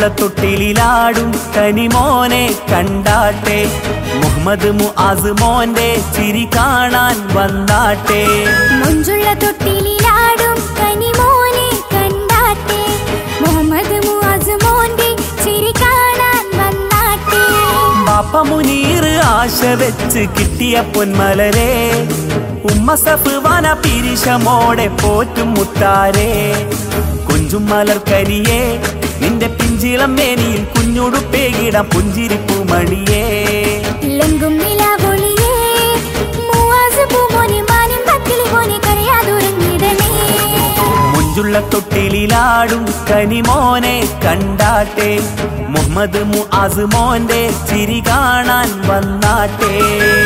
മൊഞ്ചുള്ള തൊട്ടിലാടും കനിമോനെ കണ്ടാട്ടെ മുഹമ്മദ് മുആസ് മോന്റെ ചിരി കാണാൻ വന്നാട്ടെ മൊഞ്ചുള്ള തൊട്ടിലാടും കനിമോനെ കണ്ടാട്ടെ മുഹമ്മദ് മുആസ് മോന്റെ ചിരി കാണാൻ വന്നാട്ടെ ബാപ്പ മുനീർ ആശ വെച്ച് കിട്ടിയ പൊന്മലരെ ഉമ്മ സഫ്വാന പിരിശമോടെ പോറ്റും മുത്താരെ കുഞ്ചും മലർക്കരിയെ നിന്റെ പിഞ്ചിളം മേനിയിൽ കുഞ്ഞുടുപ്പേകിടാം പുഞ്ചിരിപ്പൂ മണിയേ ലങ്കും നിലാവൊളിയേ മുആസ് പൂമോനെ മാനിൻ പക്കിളി മോനെ കരയാതുറങ്ങിടണേ മൊഞ്ചുള്ള തൊട്ടിലാടും കനിമോനെ കണ്ടാട്ടെ മുഹമ്മദ് മുആസ് മോന്റെ ചിരി കാണാൻ വന്നാട്ടെ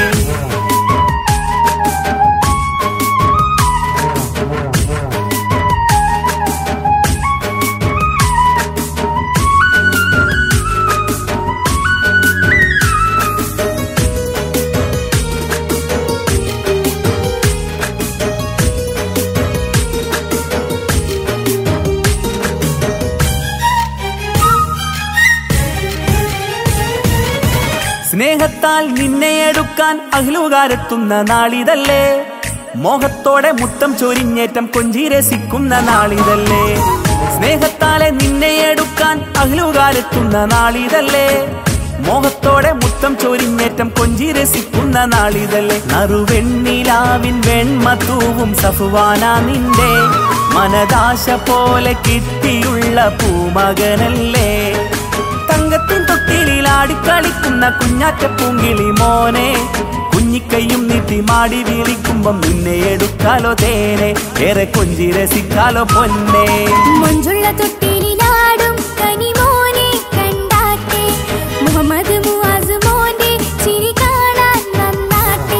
സ്നേഹത്താൽ നിന്നെ എടുക്കാൻ അഹ്ലുകാരെത്തുന്ന നാളിതല്ലേ മോഹത്തോടെ മുത്തം ചൊരിഞ്ഞേറ്റം കൊഞ്ചി രസിക്കുന്ന നാളിതല്ലേ സ്നേഹത്താലെ നിന്നെ എടുക്കാൻ അഹ്ലുകാരെത്തുന്ന നാളിതല്ലേ മോഹത്തോടെ മുത്തം ചൊരിഞ്ഞേറ്റം കൊഞ്ചി രസിക്കുന്ന നാളിതല്ലേ നറുവെണ്ണിലാവിൻ വെൺമത്തൂവും സഫ്വാന നിന്റെ മനദാശ പോലെ കിട്ടിയുള്ള പൂമകനല്ലേ തങ്കത്തിൻ തൊട്ടിലാടിക്കളിക്കുന്ന കുഞ്ഞാറ്റ പൂങ്കിളി മോനെ കുഞ്ഞിക്കൈയും നീട്ടി മാടി വിളിക്കുമ്പം നിന്നെ എടുക്കാലോ തേനെ ഏറെ കൊഞ്ചി രസിക്കാലോ പൊന്നെ മൊഞ്ചുള്ള തൊട്ടിലാടും കനിമോനെ കണ്ടാട്ടെ മുഹമ്മദ് മുആസ് മോന്റെ ചിരി കാണാൻ വന്നാട്ടെ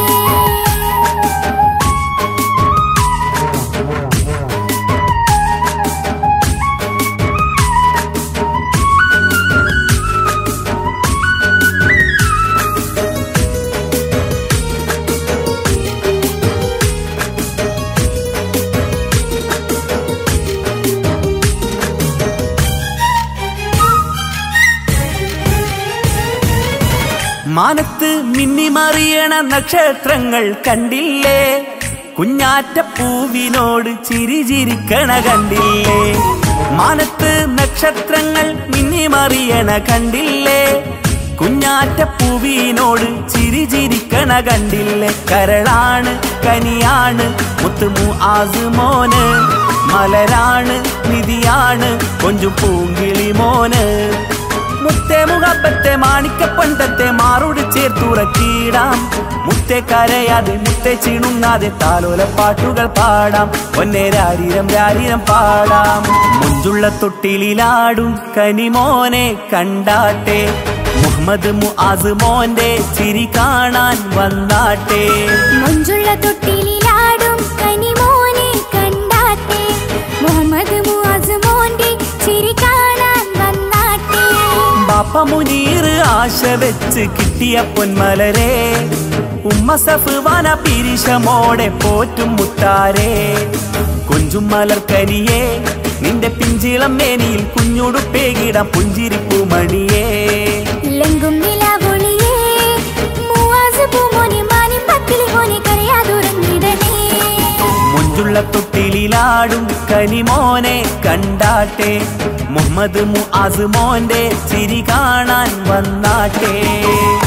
മാനത്ത് മിന്നിമറിയണ നക്ഷത്രങ്ങൾ കണ്ടില്ലേ കുഞ്ഞാറ്റ പൂവിനോട് ചിരിച്ചിരിക്കണ കണ്ടില്ലേ മാനത്ത് നക്ഷത്രങ്ങൾ മിന്നിമറിയണ കണ്ടില്ലേ കുഞ്ഞാറ്റ പൂവിനോട് ചിരിച്ചിരിക്കണ കണ്ടില്ലേ കരളാണ് കനിയാണ് മുത്ത് മുആസ് മോന് മലരാണ് നിധിയാണ് കൊഞ്ചും പൂങ്കിളി മോന് മുത്തേ മുഹബത്തെ മാണിക്കപ്പണ്ടത്തെ മാറോട് ചേർത്തുറക്കിടാം മുത്തേ കരയാതെ മുത്തേ ചിണുങ്ങാതെ താലോല പാട്ടുകൾ പാടാം പൊന്നെ രാരിരം രാരിരം പാടാം മൊഞ്ചുള്ള തൊട്ടിലാടും കനിമോനെ കണ്ടാട്ടെ മുഹമ്മദ് മുആസ് മോന്റെ ചിരി കാണാൻ വന്നാട്ടെ മൊഞ്ചുള്ള തൊട്ടിലാടും കനിമോനെ കണ്ടാട്ടെ മുഹമ്മദ് മുആസ് മോന്റെ ചിരി കാണാൻ വന്നാട്ടെ ബാപ്പ മുനീർ ആശ വെച്ച് കിട്ടിയ പൊന്മലരെ ഉമ്മ സഫ്വാന പിരിശമോടെ പോറ്റും മുത്താരെ കൊഞ്ചും മലർക്കരിയെ നിന്റെ പിഞ്ചിളം മേനിയിൽ കുഞ്ഞുടുപ്പേകിടാം പുഞ്ചിരിപ്പൂ മണിയേ ലങ്കും നിലാവൊളിയേ മുആസ് പൂമോനെ മാനിൻ പക്കിളി മോനെ കരയാതുറങ്ങിടണേ മൊഞ്ചുള്ള തൊട്ടിലാടും കനിമോനെ കണ്ടാട്ടെ മുഹമ്മദ് മുആസ് മോന്റെ ചിരി കാണാൻ വന്നാട്ടെ